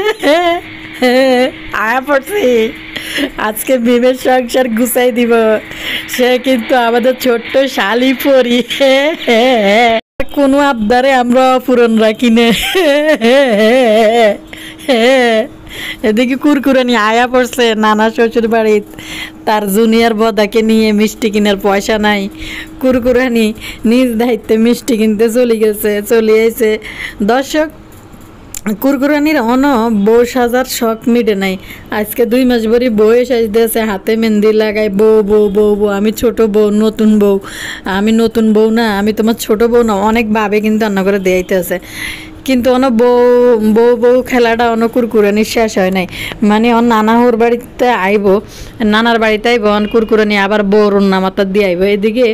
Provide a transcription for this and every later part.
আয়া পড়ছি আজকে মিমের সংসার গুছাই দিব। সে কিন্তু আমাদের ছোট্ট শালি পরি, কোনো আবদারে আমরা পূরণ রাখি না। এদিকে কুরকুরানি আয়া পড়ছে নানা শ্বশুর বাড়িত, তার জুনিয়র বদাকে নিয়ে মিষ্টি কেনার পয়সা নাই। কুরকুরানি নিজ দায়িত্বে মিষ্টি কিনতে চলে গেছে, চলে এসে দর্শক কুরকুরানির বউ সাজার শখ মিটে নাই। আজকে 2 মাস ভরি বউয়ে সাজতেছে, হাতে মেহেন্দি লাগাই, বউ বউ বউ বউ, আমি ছোট বউ, নতুন বউ, আমি নতুন বউ না, আমি তোমার ছোট বউ না, অনেক ভাবে কিন্তু রান্না করে দেয়াইতে আছে। কিন্তু বউ বউ বউ খেলাটা কুরকুরানির শেষ হয় নাই। মানে নানাহুর বাড়িতে আইব, নানার বাড়িতে আইব, কুরকুরানি আবার বউর নামাতা দিয়ে আইব। এদিকে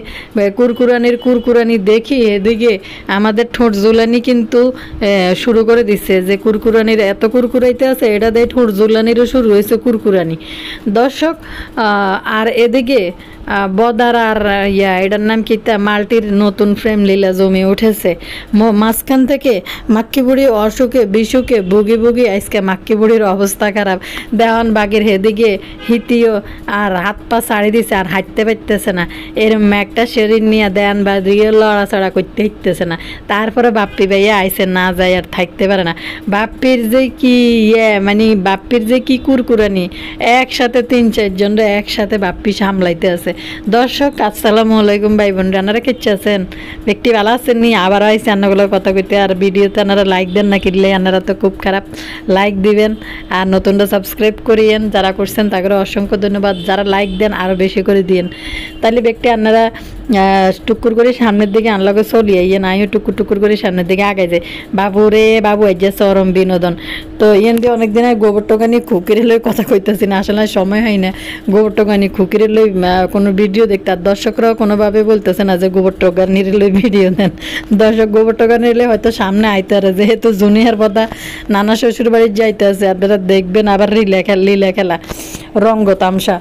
কুরকুরানি দেখি, এদিকে আমাদের ঠোঁট জুলানি কিন্তু শুরু করে দিচ্ছে যে কুরকুরানির এত কুরকুরাইতে আছে, এটা দিয়ে ঠোঁট জুলানিরও শুরু হয়েছে কুরকুরানি। দর্শক আর এদিকে বদার আর এটার নাম কি, মাল্টির নতুন ফ্রেম লীলা জমে উঠেছে। মাঝখান থেকে মাক্কি বুড়ি অসুখে বিসুখে ভুগি ভুগি আজকে মাক্কি বুড়ির অবস্থা খারাপ। দেওয়ান বাগের হেদিকে হিতিও আর হাত পা ছাড়ি দিছে, আর হাঁটতে পারতেছে না। এরম একটা শরীর নিয়ে দেওয়ান বাগিয়ে লড়াচড়া করতে হিটতেছে না। তারপরে বাপ্পি ভাইয়া আইসে, না যায় আর থাকতে পারে না। বাপ্পির যে কি মানে বাপ্পির যে কি কুরকুরানি, একসাথে 3-4 জনরা একসাথে বাপ্পি সামলাইতে আছে। দর্শক আসসালামু আলাইকুম ভাই বোন, রান্নারা কেচ্ছে আছেন? ব্যক্তি ভালো আছেন নি? আবার আইসি রান্নাগুলোর কথা কইতে। আর ভিডিওতে আপনারা লাইক দেন না কিনলে, আপনারা তো খুব খারাপ, লাইক দিবেন আর নতুনটা সাবস্ক্রাইব করিয়েন। যারা করছেন তাদের অসংখ্য ধন্যবাদ, যারা লাইক দেন আরও বেশি করে দিয়েন। তাহলে ব্যক্তি আপনারা টুকুর করে সামনের দিকে আনলাকে চলিয়ে আমিও টুকুর টুকুর করে সামনের দিকে আগে যায়। বাবু রে বাবু, এই যে চরম বিনোদন। তো ইয়ান দিয়ে অনেকদিন গোবর টোকানি খুকির লই কথা কইতেছি না, আসলে সময় হয় না গোবর টোকানি খুকির লই কোনো ভিডিও দেখতে। আর দর্শকরাও কোনোভাবে বলতেছে না যে গোবর টোকানির লই ভিডিও দেন। দর্শক গোবর টোকানির লই হয়তো সামনে আইতে পারে, যেহেতু জুনিয়র বদা নানা শ্বশুর বাড়ির যাইতে আছে। আপনারা দেখবেন আবার লীলা খেলা রঙ্গ তামসা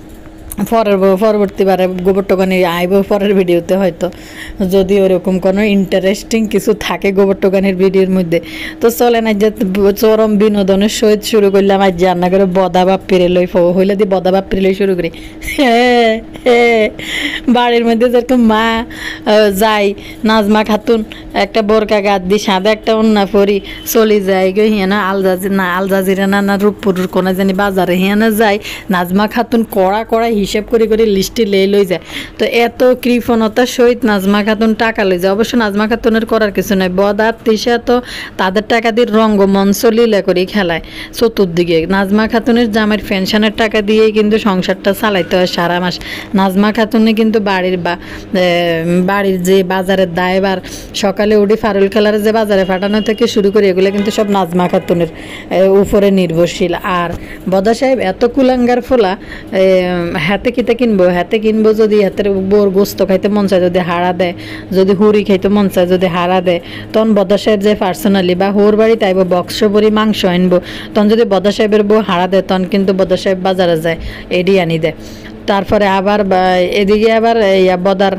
পরবর্তীবারে গোবর টোকানি আইব পরের ভিডিওতে, হয়তো যদি ওরকম কোনো ইন্টারেস্টিং কিছু থাকে গোবর টোকানির ভিডিওর মধ্যে। তো চলেন আজ যে চরম বিনোদনের সহিত শুরু করলাম। আজ যে রান্না করে বদা বাপ পেরে লই হইলে দিয়ে বদা বাপ পেরে লই শুরু করি। বাড়ির মধ্যে যেরকম মা যাই, নাজমা খাতুন একটা বোরকা গাদ দি সাদা একটা অন্যা পরি চলি যায় গো হিয়ানা আলজাজিরা না রূপপুরের কোনা জানি বাজারে হিয়ানা যায়। নাজমা খাতুন কড়া হিসেব করে লিস্টে লই যায়। তো এত কৃপণতার সহিত নাজমা খাতুন টাকা লই যায়। অবশ্য নাজমা খাতুনের করার কিছু নাই, বদার তিশা তো তাদের টাকা দিয়ে রঙ্গমঞ্চ লীলা করে খেলায় চতুর্দিকে। নাজমা খাতুনের জামের পেনশনের টাকা দিয়েই কিন্তু সংসারটা চালাইতে হয় সারা মাস। নাজমা খাতুনে কিন্তু বাড়ির যে বাজারের দায়বার, সকালে উঠে ফারুল খেলার যে বাজারে পাঠানো থেকে শুরু করে এগুলো কিন্তু সব নাজমা খাতুনের উপরে নির্ভরশীল। আর বদা সাহেব এত কুলাঙ্গার ফোলা, হাতে কিনবো যদি হাতের বোর গোস্ত খাইতে মন চায় যদি হারা দেয়, যদি হুড়ি খাইতে মন চায় যদি হারা দেয়, তখন বদা সাহেব যে পার্সোনালি বা হোর বাড়িতে আইব বক্স ভরি মাংস আনবো, তখন যদি বদা সাহেবের বউ হারা দেয় তখন কিন্তু বদা সাহেব বাজারে যায় এডি আনি দেয়। তারপরে আবার এদিকে আবার বদার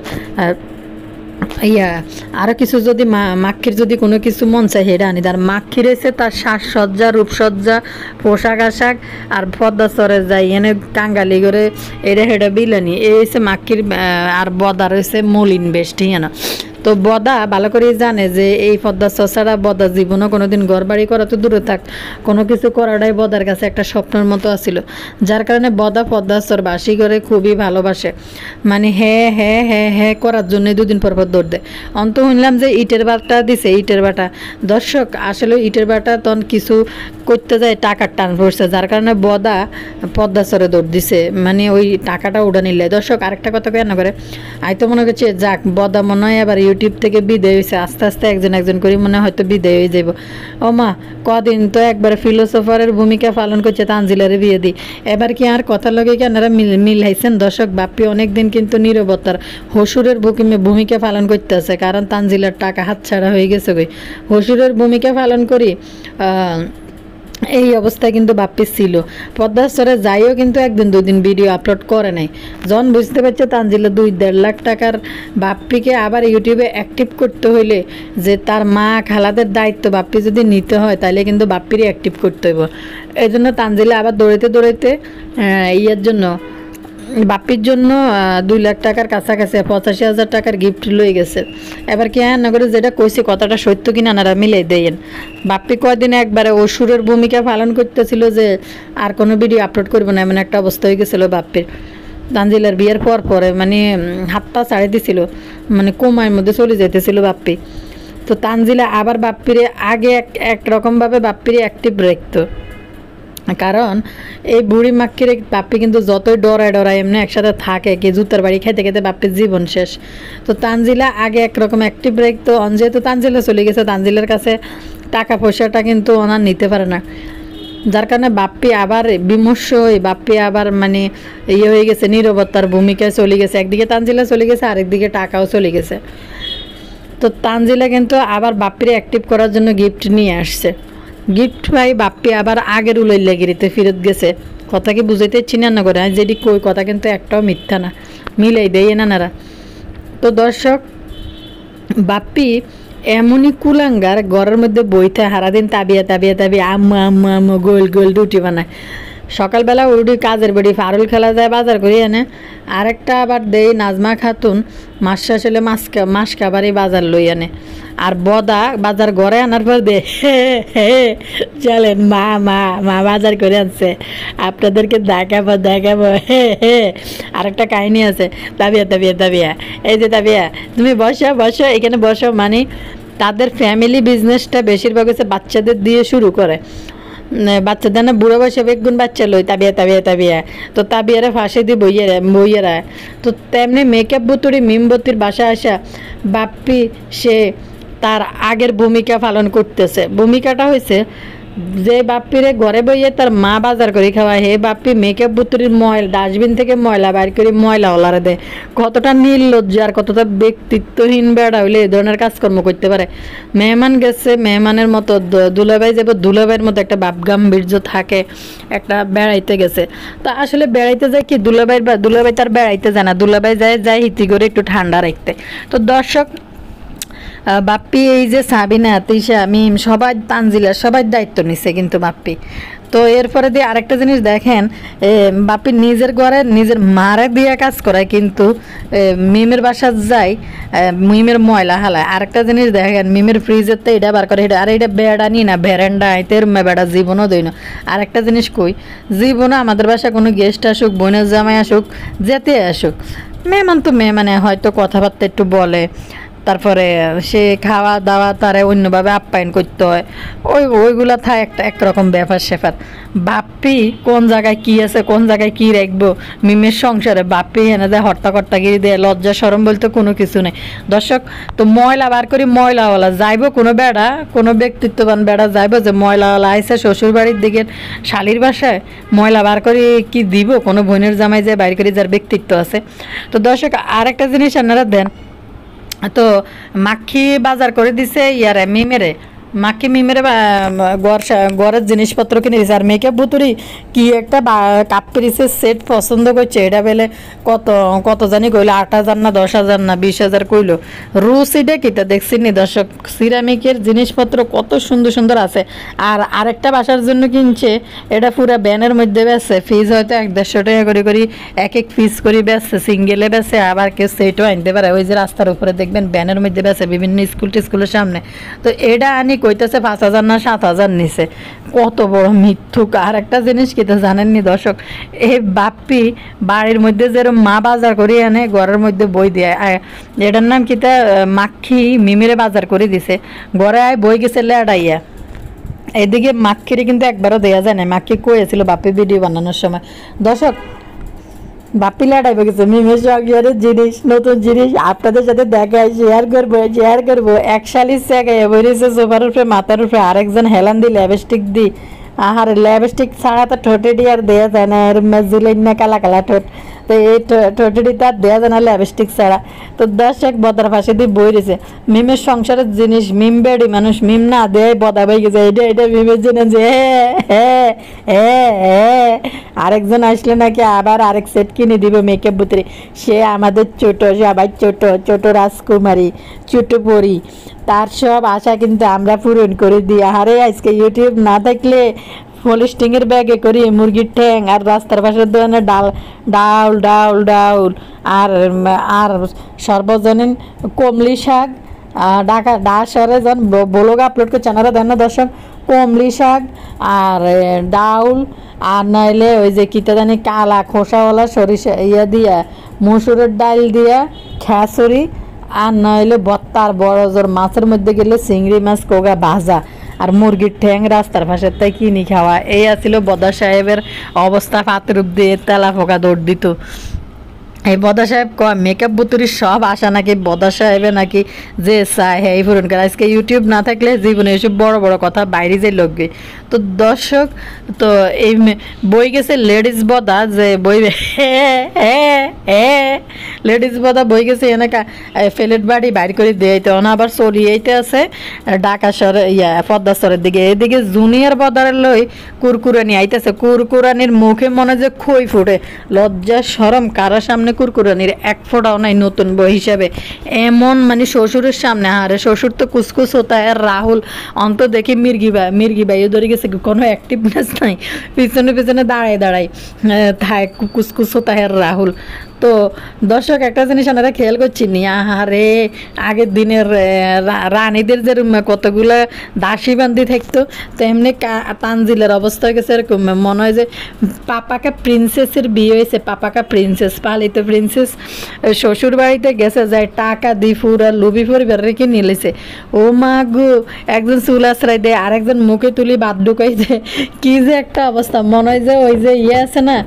আরো কিছু যদি মাক্ষির যদি কোনো কিছু মন চায় হেডা আনি। তার মাক্ষির এসে তার সাজসজ্জা রূপসজ্জা পোশাক আশাক আর পদ্মা চরে যায় এনে কাঙ্গালি করে এটা হেডা বিলানি এসে মাক্ষির। আর বদার হয়েছে মলিন বেশ, ঠিক না? তো বদা ভালো করে জানে যে এই পদ্মা চষারা বদা জীবনও কোনোদিন ঘর বাড়ি করা তো দূরে থাক, কোনো কিছু করাটাই বদার কাছে একটা স্বপ্নের মতো আসিল। যার কারণে বদা পদ্মাচর বাসি করে খুবই ভালোবাসে। মানে হ্যাঁ করার জন্য 2 দিন পর দৌড় দেয়। অন্ত শুনলাম যে ইটের বাটা দিছে, ইটের বাটা। দর্শক আসলে ইটের বাটা তখন কিছু করতে যায় টাকার টান পড়ছে, যার কারণে বদা পদ্মাচরে দৌড় দিছে, মানে ওই টাকাটা উড়া নিলে। দর্শক আরেকটা কথা কেন করে তো মনে করছে যাক বদা মনে হয় আবার ইউটিউব থেকে বিদায় হয়েছে, আস্তে আস্তে একজন করে মনে হয়তো বিদায় হয়ে যাব। ও মা কদিন তো একবারে ফিলোসফারের ভূমিকা পালন করছে, তানজিলারে বিয়ে দিই। এবার কি আর কথা লগে কি আপনারা মিলাইছেন? দর্শক বাপ্পি অনেকদিন কিন্তু নীরবতার হসুরের ভূমিকা পালন করতে আছে, কারণ তানজিলার টাকা হাতছাড়া হয়ে গেছে। হসুরের ভূমিকা পালন করি এই অবস্থায় কিন্তু বাপ্পি ছিল। পদ্মার স্তরে যাইও কিন্তু একদিন দুদিন ভিডিও আপলোড করে নাই। যখন বুঝতে পারছে তানজিলা 2-1.5 লাখ টাকার বাপ্পিকে আবার ইউটিউবে অ্যাক্টিভ করতে হইলে যে তার মা খালাদের দায়িত্ব বাপ্পি যদি নিতে হয় তাহলে কিন্তু বাপ্পিরই অ্যাক্টিভ করতে হইব। এই জন্য তানজিলা আবার দৌড়াইতে দৌড়াইতে ইয়ের জন্য বাপ্পির জন্য 2 লাখ টাকার কাছাকাছি 85,000 টাকার গিফট লয়ে গেছে। এবার কি হ্যাঁ নগরে যেটা কইছি কথাটা সত্য কিনা নারা মিলাই দেন। বাপ্পি কয়দিন একবারে অসুরের ভূমিকা পালন করতেছিল যে আর কোনো ভিডিও আপলোড করবো না, এমন একটা অবস্থা হয়ে গেছিলো বাপ্পির। তানজিলার বিয়ের পরে মানে হাত পা ছাড়ে দিছিল, মানে কোমার মধ্যে চলে যেতেছিল বাপ্পি। তো তানজিলা আবার বাপ্পিরে আগে একরকমভাবে বাপ্পিরে অ্যাক্টিভ রাখতো, কারণ এই বুড়ি মাক্কিরে বাপ্পি কিন্তু যতই ডরায় এমনি একসাথে থাকে কি জুতার বাড়ি খেতে খেতে বাপ্পির জীবন শেষ। তো তানজিলা আগে একরকম অ্যাক্টিভ রাখতো, যেহেতু তানজিলা চলে গেছে তানজিলার কাছে টাকা পয়সাটা কিন্তু ওনার নিতে পারে না, যার কারণে বাপ্পি আবার বিমর্ষ হয়ে বাপ্পি আবার মানে ইয়ে হয়ে গেছে, নীরবতার ভূমিকায় চলে গেছে। একদিকে তানজিলা চলে গেছে, আরেকদিকে টাকাও চলে গেছে। তো তানজিলা কিন্তু আবার বাপ্পিরে অ্যাক্টিভ করার জন্য গিফট নিয়ে আসছে। গিফট ভাই বাপ্পি আবার আগের উলাইল্লাগিরিতে ফেরত গেছে। কথা কি বুঝাইতে চিনা না করে যেটি কই কথা কিন্তু একটাও মিথ্যা না, মিলাই দেয় নানারা। তো দর্শক, বাপ্পি এমনই কুলাঙ্গার, ঘরের মধ্যে বইতে সারাদিন তাবিয়া আম্মু আম্মু আম্মু গোল গোল রুটি বানায়। সকালবেলা উঠি কাজের বাড়ি ফারুল খেলা যায় বাজার করে এনে, আরেকটা আবার দেই নাজমা খাতুন মাস শেষ হলে মাস খাবারই বাজার লই আনে। আর বদা বাজার ঘরে আনার পর দে চলেন মা মা মা বাজার করে আনছে, আপনাদেরকে দেখাবো আরেকটা কাহিনী আছে। তাবিয়া এই যে তাবিয়া তুমি বসো এখানে বসো, মানে তাদের ফ্যামিলি বিজনেসটা বেশিরভাগ হচ্ছে বাচ্চাদের দিয়ে শুরু করে। বাচ্চাদের না বুড়ো বয়সে বেগুন বাচ্চা লই তাবিয়া তো তাবিয়ারে ফাঁসে দিয়ে বইয়েরা। তো তেমনি মেকআপ বুতুরি মিমবতির বাসা আসা বাপ্পি সে তার আগের ভূমিকা পালন করতেছে। ভূমিকাটা হয়েছে যে বাপ্পিরে ঘরে বইয়ে তার মা বাজার করে খাওয়ায়, হে বাপ্পি মেকআপ বুতুরির ডাস্টবিন থেকে ময়লা বাইর করে ময়লা ওলারে দেয়। কতটা নির্লজ্জ আর কতটা ব্যক্তিত্বহীন বেড়া হইলে এই ধরনের কাজকর্ম করতে পারে। মেহমান গেছে, মেহমানের মতো দুলাভাই যাবো, দুলাভাইয়ের মতো একটা বাপ গাম্ভীর্য থাকে, একটা বেড়াইতে গেছে। তো আসলে বেড়াইতে যায় কি দুলাভাই তার বেড়াইতে যায় না, দুলাভাই যায় হিতি করে একটু ঠান্ডা রাখতে। তো দর্শক, বাপ্পি এই যে সাবিনা তিশা মিম সবাই তানজিলা সবাই দায়িত্ব নিছে কিন্তু বাপ্পি। তো এরপরে দিয়ে আরেকটা জিনিস দেখেন, বাপ্পি নিজের ঘরে নিজের মারে দিয়ে কাজ করায় কিন্তু মিমের বাসা যায় মিমের ময়লা হালায়। আরেকটা জিনিস দেখেন, মিমের ফ্রিজের তো এটা বার করে এটা, আর এটা বেড়া নি না ভেরান্ডা আইতে বেড়া জীবনও দই না। আরেকটা জিনিস কই, জীবনও আমাদের বাসা কোনো গেস্ট আসুক, বোনের জামাই আসুক, যেতে আসুক, মেহমান তো মেহমানে হয়তো কথাবার্তা একটু বলে, তারপরে সে খাওয়া দাওয়া তারে অন্যভাবে আপ্যায়ন করতে হয়, ওইগুলা থাকে একটা একরকম ব্যাপার স্যাপার। বাপ্পি কোন জায়গায় কি আছে, কোন জায়গায় কি রাখবো মিমের সংসারে, বাপ্পি এনে দেয় হর্তাকর্তাগিরি দেয়, লজ্জা সরম বলতে কোনো কিছু নেই। দর্শক, তো ময়লা বার করি ময়লাওয়ালা যাইবো, কোনো বেড়া কোনো ব্যক্তিত্ববান বেড়া যাইবো যে ময়লাওয়ালা আইসে শ্বশুর বাড়ির দিকে শালির বাসায় ময়লা বার করে কি দিব কোনো বোনের জামাই যে বাইর করে যার ব্যক্তিত্ব আছে। তো দর্শক, আরেকটা জিনিস আপনারা দেন, তো মাখি বাজার করে দিছে ইয়ারে মিমেরে, মাকে মিমের ঘরের জিনিসপত্র কিনে দিয়েছে। আর মেকআপ বুতুরি কি একটা কাপ পিরিসের সেট পছন্দ করছে, এটা বেলে কত জানি কইলো 8,000 না 10,000 না 20,000 কইলো। রুসিটা কিটা দেখছি নি দর্শক, সিরামিকের জিনিসপত্র কত সুন্দর সুন্দর আছে। আর আরেকটা বাসার জন্য কিনছে, এটা পুরা ব্যানের মধ্যে বেচছে, ফিজ হয়তো 150 টাকা করে এক পিস করে বেচছে, সিঙ্গেলে বেচে, আবার কেউ সেটও আনতে পারে। ওই যে রাস্তার উপরে দেখবেন ব্যানের মধ্যে বেচে বিভিন্ন স্কুলের সামনে। তো এটা আনি কইতেছে 5,000 না 7,000 নিছে, কত বড় মিথ্যুক। আর একটা জিনিস কি তো জানেননি দর্শক, এই বাপ্পি বাড়ির মধ্যে যেরকম মা বাজার করে আনে ঘরের মধ্যে বই দিয়ে, এটার নাম কি তা মাখি মিমিরে বাজার করে দিছে, ঘরে আয় বই গেছে লেড়াইয়া। এদিকে মাখিরে কিন্তু একবারও দেয়া যায় না, মাখি কয়েছিল বাপ্পি ভিডিও বানানোর সময়। দর্শক, বাপ্পি লাটাই গেছে মিমের সংসারের জিনিস, নতুন জিনিস আপনাদের সাথে দেখায়, শেয়ার করবো। এক শালির জায়গায় বলেছে সোফার উপরে মাথার উপরে, আরেকজন হেলান দি ল্যাপস্টিক দি আর লিপস্টিক ছাড়া তো ঠোঁটেডি আর দেয়া যায় না, এর মেজুলেন না কালা কালা ঠোঁট, তো এই ঠোঁটেডি তো আর দেয়া যায় না লিপস্টিক ছাড়া। তো দর্শক বদার পাশে দিয়ে বই রয়েছে, মিমের সংসারের জিনিস, মিম বেড়ি মানুষ, মিম না দেয় বদা বই গেছে, এটা মিমের জিনিস যে হ্যাঁ হ্যাঁ হ্যাঁ। আরেকজন আসলে নাকি আবার আরেক সেট কিনে দিবে মেকআপ বুতরে, সে আমাদের ছোট, সবাই ছোট ছোট রাজকুমারী, ছোট পরি, তার সব আশা কিন্তু আমরা পূরণ করে দিই। আরে আজকে ইউটিউব না থাকলে পলিস্টিংয়ের ব্যাগে করি মুরগির ঠ্যাং আর রাস্তার পাশের দোকানে ডাউল ডাউল ডাউল আর আর সর্বজনীন কমলি শাক, ঢাকা শহরে যখন ব্লগ আপলোড করছে আপনারা দেন না দর্শক, কমলি শাক আর ডাউল, আর নাইলে ওই যে কিটা জানি কালা খোসাওয়ালা সরিষা ইয়া দিয়া মসুরের ডাল দিয়া খেসরি, আর নইলে বত্তার বড় জোর মাছের মধ্যে গেলে চিংড়ি মাছ কোগা ভাজা আর মুরগির ঠ্যাং রাস্তার পাশের তাই কিনি খাওয়া। এই আছিল বদা সাহেবের অবস্থা, পাতের দিয়ে তেলা ফোকা দৌড় দিত। এই বদা সাহেব কয় মেকআপ বুতুরির সব আশা নাকি বদা সাহেবে নাকি যে চায় হ্যাঁ পূরণ করে। আজকে ইউটিউব না থাকলে জীবনে এসব বড় বড় কথা বাইরে যে লোকবে। তো দর্শক, তো এই বই গেছে লেডিস বদা, যে বই লেডিস বদা বই গেছে এনেকা ফেলেট বাড়ি বাইর করে দিয়ে তো আবার চলিয়েইতে আছে ঢাকা শহরে পদ্মাশ্বরের দিকে, এদিকে জুনিয়র বদারের লই কুরকুরানি আইতেছে। কুরকুরানির মুখে মনে যে খই ফুটে, লজ্জা শরম কারোর সামনে কুরকুরানির এক ফোঁটাও নাই নতুন বই হিসাবে। এমন মানে শ্বশুরের সামনে, আরে শ্বশুর তো কুসকুস হতা আর রাহুল অন্ত দেখি মির্গি ভাই ধরে গেছে, কোনো অ্যাক্টিভনেস নাই, পিছনে পিছনে দাঁড়ায় দাঁড়ায় থায় কুসকুস হতা আর রাহুল। তো দর্শক একটা জিনিস আমরা খেয়াল করছি নি, আহারে আগের দিনের রানীদের যেরকম কতগুলো দাসী বান্দি থাকতো, তেমনি তানজিলের অবস্থা হয়ে গেছে এরকম। মনে হয় যে পাপাকা প্রিন্সেসের বিয়ে হয়েছে, পাপাকা প্রিন্সেস, পালিত প্রিন্সেস শ্বশুর বাড়িতে গেছে, যায় টাকা দি ফুরা লুবি পরিবার রেখে নিলেছে। ও মা গো, একজন চুল আশ্রয় দেয়, আরেকজন মুখে তুলি বাদ ঢুকাই দেয়, কি যে একটা অবস্থা। মনে হয় যে ওই যে ইয়ে আছে না,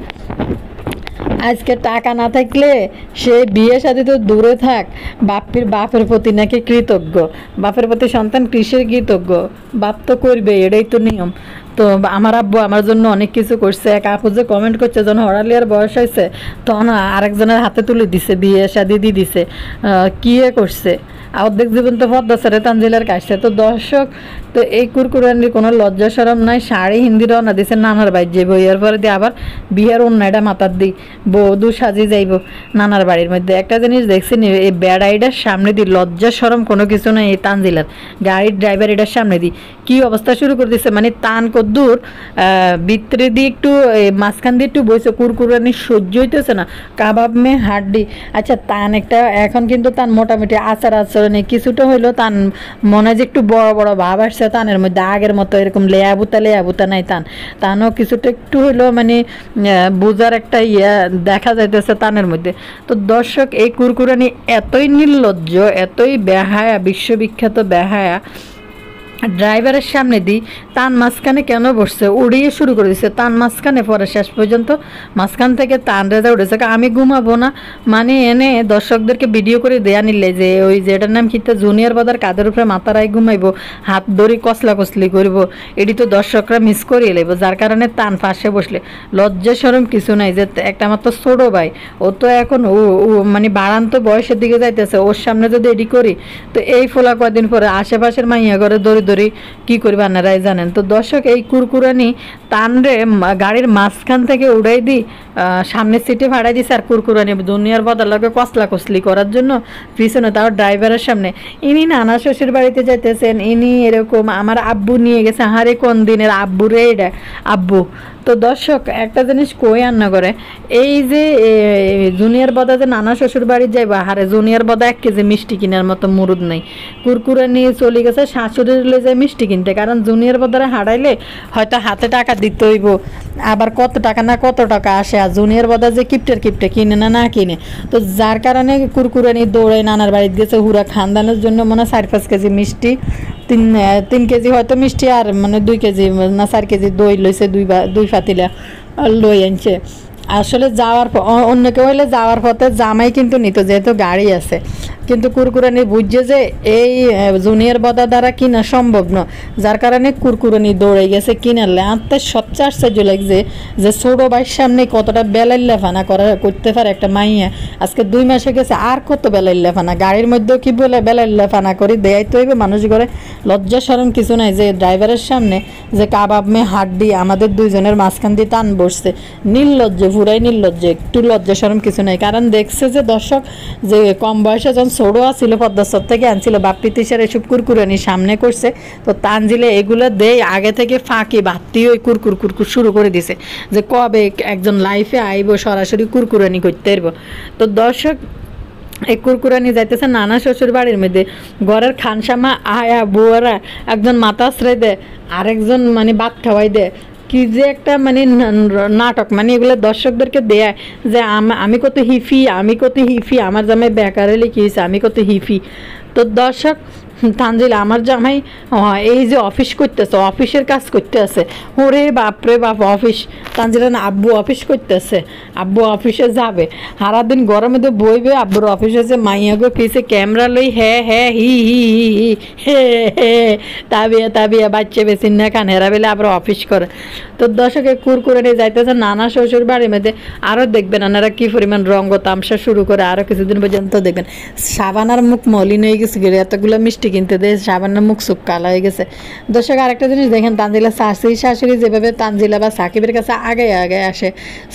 আজকে টাকা না থাকলে সে বিয়ে সাথে তো দূরে থাক, বাপের প্রতি নাকি কৃতজ্ঞ, বাপের প্রতি সন্তান কৃষির কৃতজ্ঞ, বাপ তো করবে, এটাই তো নিয়ম। তো আমার আব্বু আমার জন্য অনেক কিছু করছে। এক আপু যে কমেন্ট করছে, যখন হরালিয়ার বয়স হয়েছে তখন আরেকজনের হাতে তুলে দিছে, বিয়ে শাদি দিয়ে দিছে, কি করছে, অর্ধেক জীবন তো পদ্মাচারে তানজিলার কাছে। তো দর্শক, তো এই কুরকুরানির কোনো লজ্জা শরম নাই, শাড়ি হিন্দি রওনা দিছে নানার বাড়ি যাইব, এর পরে দিয়ে আবার বিয়ের অন্যটা মাথার দিই বধূ সাজি যাইব নানার বাড়ির মধ্যে। একটা জিনিস দেখছি এই বেড়াইটার সামনে দিই লজ্জা শরম কোনো কিছু নেই, এই তানজিলার গাড়ির ড্রাইভার এটার সামনে দিই কি অবস্থা শুরু করে দিচ্ছে, মানে তান কদ্দুর ভিতরে দিয়ে একটু মাঝখান দিয়ে একটু বইছে, কুরকুরানি সহ্য হইতেছে না, কাবাব মে হাড্ডি। আচ্ছা তান একটা এখন কিন্তু তান মোটামুটি আচরণে কিছুটা হইলো তান মনে হয় যে একটু বড় বড় ভাব আসছে তানের মধ্যে, আগের মতো এরকম লেয়াবুতা নাই তানও কিছুটা একটু হইলো মানে বোঝার একটা ইয়া দেখা যাইতেছে তানের মধ্যে। তো দর্শক, এই কুরকুরানি এতই নির্লজ্জ, এতই বেহায়া, বিশ্ববিখ্যাত বেহায়া, ড্রাইভারের সামনে দিই তান মাঝখানে কেন বসছে, উড়িয়ে শুরু করে দিচ্ছে তান মাঝখানে, পরে শেষ পর্যন্ত মাঝখান থেকে তান রেজা উঠেছে। আমি ঘুমাবো না মানে এনে দর্শকদেরকে ভিডিও করে দেয়া নিলে যে ওই যে এটার নাম কিতা জুনিয়র বাদার কাদের উপরে মাথারাই ঘুমাইবো, হাত ধরি কসলা কসলি করব, এটি তো দর্শকরা মিস করিয়ে লাইব, যার কারণে তান পাশে বসলে লজ্জা শরম কিছু নাই। যে একটা আমার তো ছোটো ভাই, ও তো এখন ও মানে বাড়ান্ত বয়সের দিকে যাইতেছে, ওর সামনে যদি এডি করি তো এই ফোলা কয়দিন পরে আশেপাশের মাইয়া ঘরে দড়ি কি করবে আপনারাই জানেন। তো দর্শক, এই কুরকুরানি তানরে গাড়ির মাঝখান থেকে উড়াই দিই, সামনের সিটে ভাড়াই দিছে, আর কুরকুরানি দুনিয়ার বদলাকে কসলা কসলি করার জন্য পিছনে, তাও ড্রাইভারের সামনে। ইনি নানা শ্বশুর বাড়িতে যাইতেছেন, ইনি এরকম আমার আব্বু নিয়ে গেছে, হারে কোন দিনের আব্বু রে এটা আব্বু। তো দর্শক, একটা জিনিস কই আন্না করে, এই যে জুনিয়র বদা যে নানা শ্বশুর বাড়ি যাইব, হারে জুনিয়র বদা 1 কেজি মিষ্টি কেনার মতো মুরুদ নেই, কুরকুরে নিয়ে চলে গেছে শাশুড়ির লয়ে যায় মিষ্টি কিনতে, কারণ জুনিয়র বদারে হারাইলে হয়তো হাতে টাকা দিতে হইব, আবার কত টাকা না কত টাকা আসে, আর জুনিয়র বদা যে কিপটে কিনে না কিনে, তো যার কারণে কুরকুরে নিয়ে দৌড়ে নানার বাড়িতে গেছে হুরা খানদানের জন্য, মনে 4-5 কেজি মিষ্টি, 3 কেজি হয়তো মিষ্টি, আর মানে 2 কেজি না 4 কেজি দই লইছে, দুই ফাতিলা লই আনছে। আসলে যাওয়ার অন্য কেউ হইলে যাওয়ার পথে জামাই কিন্তু নিত, যেহেতু গাড়ি আছে। কিন্তু কুরকুরানি বুঝছে যে এই জুনিয়র বদা দ্বারা কিনা সম্ভব না, যার কারণে কুরকুরানি দৌড়ে গেছে কিনারলে। আনতে সবচেয়ে আশ্চর্য লাগছে যে ছোটো ভাইয়ের সামনে কতটা বেলাইল্লাফানা করতে পারে একটা মাইয়া। আজকে 2 মাসে গেছে, আর কত বেলাইল্লাফানা গাড়ির মধ্যেও কি বলে বেলাইল্লাফানা করি দেয় তো হইবে। মানুষ করে লজ্জা শরম কিছু নাই যে ড্রাইভারের সামনে যে কাবাব মে হাড্ডি আমাদের দুইজনের মাঝখান দিয়ে টান বসছে। নির্লজ্জ, পুরাই নির্লজ্জ, একটু লজ্জা শরম কিছু নাই। কারণ দেখছে যে দর্শক যে কম বয়সে যখন ছোটো ছিল পদ্মাসর থেকে আনছিল বাপ্পি তিসার এসব কুরকুরানি সামনে করছে, তো তানজিলে এগুলো দেয় আগে থেকে ফাঁকি বাত্তি ওই কুরকুর কুরকুর শুরু করে দিছে যে কবে একজন লাইফে আইব সরাসরি কুরকুরানি করতে পারবো। তো দর্শক এই কুরকুরানি যাইতেছে নানা শ্বশুর বাড়ির মধ্যে, ঘরের খানসামা আয়া বুয়ারা একজন মাথা আশ্রয় দেয়, আরেকজন মানে ভাত খাওয়াই দেয়। কি যে একটা মানে নাটক, মানে এগুলো দর্শকদেরকে দেয় যে আমি কত হিফি, আমি কত হিফি, আমার জামাই বেকারে লিখিয়েছে আমি কত হিফি। তো দর্শক তানজিল আমার জামাই এই যে অফিস করতেছে, অফিসের কাজ করতে আছে, ওরে বাপরে বাপ অফিস। তানজিলা না আব্বু অফিস করতেছে, আব্বু অফিসে যাবে, সারাদিন গরমে তো বইবে, আব্বুর অফিসে যে মাইয়াগো পিছে ক্যামেরা লই হ্যাঁ হ্যাঁ হি হি হি হি হে হে তাবিয়া বাচ্চা বেশি না কান হেরা বেলে আবার অফিস করে। তো দর্শকে কুরকুরে যাইতেছে নানা শ্বশুর বাড়ির মধ্যে। আরও দেখবেন আনারা কি পরিমাণ রঙ্গ তামসা শুরু করে, আরও কিছুদিন পর্যন্ত দেখবেন সাবানার মুখ মলিন হয়ে গেছে, এতগুলো মিষ্টি কিনতে দেয় সাবানের মুখ সুখ কালা হয়ে গেছে। দর্শক আরেকটা জিনিস দেখেন, তানজিলা শাশুড়ি যেভাবে তানজিলা বা সাকিবের কাছে আগে আগে আসে,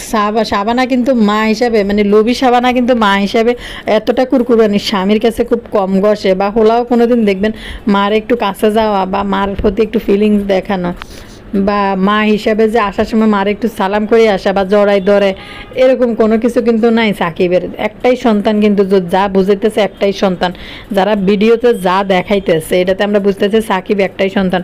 সাবানা কিন্তু মা হিসাবে মানে লোভী সাবানা কিন্তু মা হিসাবে এতটা কুরকুরানি স্বামীর কাছে খুব কম ঘষে, বা হলাও কোনোদিন দেখবেন মার একটু কাছে যাওয়া বা মার প্রতি একটু ফিলিংস দেখানো, বা মা হিসাবে যে আসার সময় মার একটু সালাম করে আসা বা জড়াই ধরে, এরকম কোনো কিছু কিন্তু নাই সাকিবের। একটাই সন্তান কিন্তু যা বুঝাইতেছে একটাই সন্তান, যারা ভিডিওতে যা দেখাইতেছে এটাতে আমরা বুঝতেছি সাকিব একটাই সন্তান।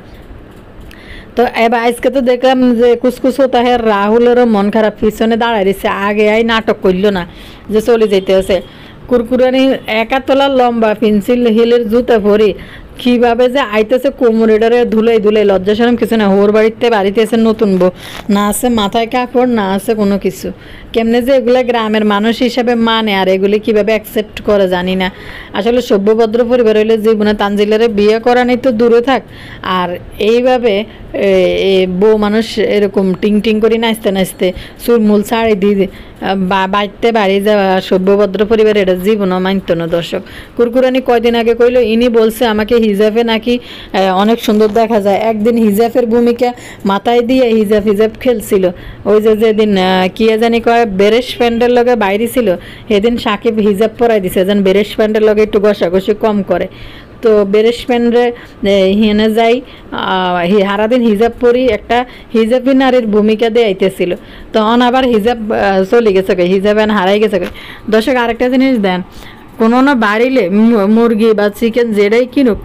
তো এবার আজকে তো দেখলাম যে কুসকুস হতা হ্যাঁ রাহুলেরও মন খারাপ, পিছনে দাঁড়াই দিচ্ছে, আগে আই নাটক করলো না যে চলে যেতে আছে। কুরকুরানি 1 তোলার লম্বা পেন্সিল হিলের জুতা পরি কীভাবে যে আইতেছে কোমরেডারে ধুলাই লজ্জা শরম কিছু না। ওর বাড়িতে এসে নতুন বউ, না আছে মাথায় কাপড়, না আছে কোনো কিছু। কেমনে যে এগুলো গ্রামের মানুষ হিসাবে মানে আর এগুলি কীভাবে অ্যাকসেপ্ট করে জানি না। আসলে সভ্যভদ্র পরিবার হইলে জীবনে তানজিলারে বিয়ে করা নেই তো দূরে থাক, আর এইভাবে বউ মানুষ এরকম টিং করে নাচতে চুলমুল শাড়ি দিয়ে বাড়ি যাওয়া সভ্যভদ্র পরিবার এটা জীবনও মানত না। দর্শক কুরকুরানি কয়দিন আগে কইলো ইনি বলছে আমাকে হিজাবে নাকি অনেক সুন্দর দেখা যায়। একদিন হিজাবের ভূমিকা মাথায় দিয়ে হিজাব খেলছিল, ওই যে যেদিন কি জানি কয় বেরেশ প্যান্ডের লগে বাইরে ছিল, সেদিন সাকিব হিজাব পরাই দিছে যেন বেরেশ প্যান্ডের লগে একটু ঘষাঘষি কম করে। তো বেরেশ প্যান্ডে হিনে যাই সারাদিন হিজাব পরি, একটা হিজাবি নারীর ভূমিকা দিয়ে আইতেছিল, তখন আবার হিজাব চলে গেছে, হিজাব হারাই গেছে। দর্শক আরেকটা জিনিস দেন, কোনো না বাড়িলে মুরগি বা চিকেন যেটাই কিনুক,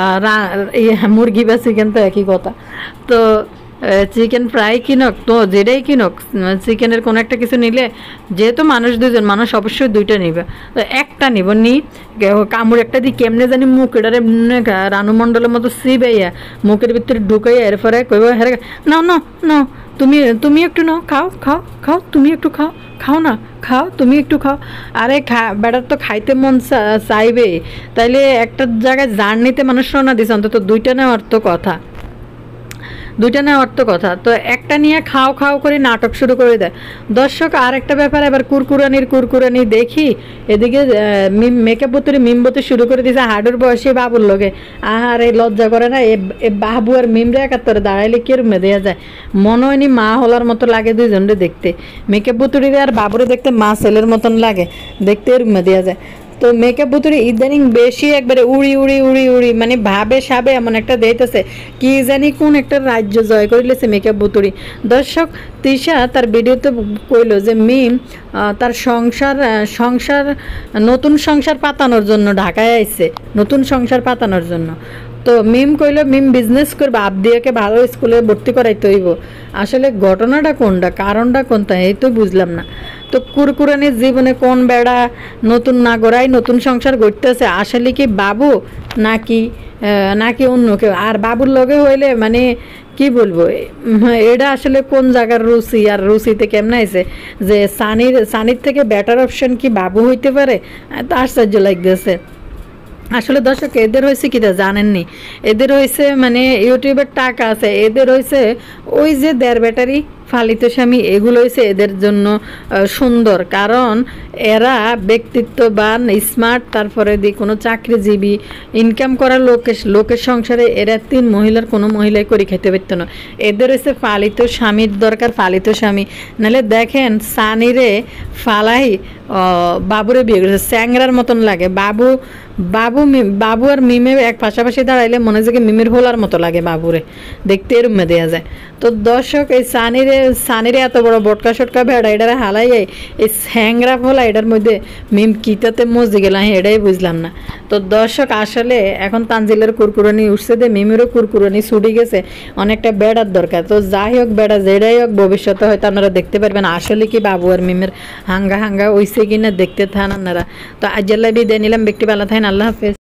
মুরগি বা চিকেন তো একই কথা, তো চিকেন ফ্রাই কিনক তো যেটাই কিনক, চিকেনের কোনো একটা কিছু নিলে যেহেতু মানুষ দুজন, মানুষ অবশ্যই 2টা নিবে, তো একটা নিব কামড় একটা দিই কেমনে জানি মুখ এটারে রানুমণ্ডলের মতো সিবাইয়া মুখের ভিতরে ঢুকাইয়া এরপরে কইব হ্যাঁ নাও নাও নাও তুমি একটু নাও, খাও তুমি একটু খাও না খাও তুমি একটু খাও। আরে বেটার তো খাইতে মন চাইবে, তাইলে একটা জায়গায় জার্নিতে মানুষ রওনা দিছে, অন্তত 2টা নেওয়ার তো কথা, তো একটা নিয়ে খাও করে নাটক শুরু করে দেয়। দর্শক আর একটা ব্যাপার, এবার কুরকুরানি দেখি এদিকে মেকআপ বোতরে মিমবতি শুরু করে দিয়েছে হাডুর বয়সী বাবুর লগে। আর এই লজ্জা করে না এ বাবু আর মিমরে একাত্তরে দাঁড়াইলে কে রুমে দেওয়া যায়, মনে হয়নি মা হলার মতো লাগে দুইজনরে দেখতে, মেকআপ বোতরিরে আর বাবুরে দেখতে মা ছেলের মতন লাগে দেখতে, রুমে দেওয়া যায়। তো মেকআপ বুতুরি ইদানিং বেশি একবারে উড়ি মানে ভাবে সাবে এমন একটা দেখতেছে কি জানি কোন একটা রাজ্য জয় করে লেছে মেকআপ বুতুরি। দর্শক তিশা তার ভিডিওতে কইলো যে মিম তার সংসার নতুন সংসার পাতানোর জন্য ঢাকায় আইছে, নতুন সংসার পাতানোর জন্য। তো মিম কইলো মিম বিজনেস করবে, আবদিয়াকে ভালো স্কুলে ভর্তি করাইতে হইব। আসলে ঘটনাটা কোনটা, কারণটা কোনটা এই তো বুঝলাম না। তো কুরকুরানির জীবনে কোন বেড়া নতুন না গড়াই নতুন সংসার গড়তেছে, আসলে কি বাবু নাকি অন্য কেউ? আর বাবুর লগে হইলে মানে কি বলবো, এটা আসলে কোন জায়গার রুচি, আর রুচিতে কেমন আছে যে সানির থেকে বেটার অপশন কি বাবু হইতে পারে, তো আশ্চর্য লাগতেছে। আসলে দর্শক এদের হয়েছে কি তা জানেননি, এদের হয়েছে মানে ইউটিউবের টাকা আছে, এদের হয়েছে ওই যে দেড় ব্যাটারি ফালিত স্বামী, এগুলো হয়েছে এদের জন্য সুন্দর, কারণ এরা ব্যক্তিত্ববান, স্মার্ট, তারপরে দিয়ে কোনো চাকরিজীবী ইনকাম করার লোকের সংসারে এরা তিন মহিলার কোনো মহিলাই করে খেতে পারত না। এদের হচ্ছে পালিত স্বামীর দরকার, পালিত স্বামী। নাহলে দেখেন সানিরে ফালাই বাবুরে বিয়ে করেছে, স্যাংরার মতন লাগে। বাবু আর মিমে এক পাশাপাশি দাঁড়াইলে মনে হয় যে মিমের হোলার মতো লাগে বাবুরে, দেখতে এরমে দেওয়া যায়। তো দর্শক এই সানিরে এত বড় বটকা সটকা ভেড়া এটারে হালাই এই স্যাংরা ফোলা এটার মধ্যে মিম কিতাতে মজে গেলাম এটাই বুঝলাম না। তো দর্শক আসলে এখন তানজিলের কুরকুরানি উঠছে দে, মিমেরও কুরকুরানি ছুটি গেছে, অনেকটা বেড়ার দরকার। তো যাই হোক বেড়া যেটাই হোক ভবিষ্যতে হয়তো আপনারা দেখতে পারবেন আসলে কি বাবু আর মিমের হাঙ্গা হাঙ্গা হইছে কিনা, দেখতে থান আপনারা। তো আজ বিদায় নিলাম, ব্যক্তি ভালো থাকেন, আল্লাহ হাফেজ।